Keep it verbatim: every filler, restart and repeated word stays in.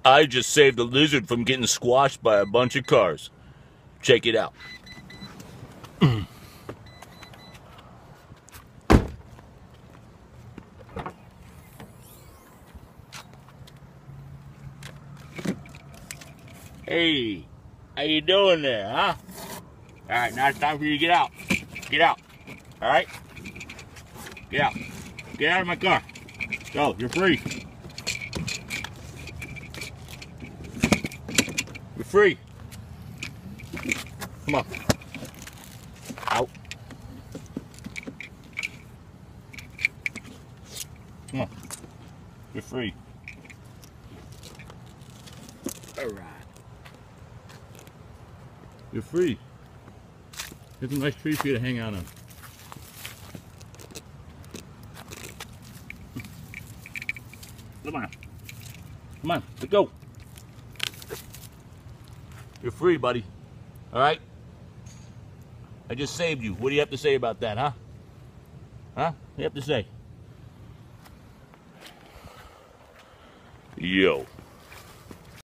I just saved a lizard from getting squashed by a bunch of cars. Check it out. Hey, how you doing there, huh? All right, now it's time for you to get out. Get out. All right? Get out. Get out of my car. Go, you're free. You're free. Come on. Out. Come on. You're free. All right. You're free. Here's a nice tree for you to hang out on. Come on. Come on, let's go. You're free, buddy. All right? I just saved you. What do you have to say about that, huh? Huh? What do you have to say? Yo.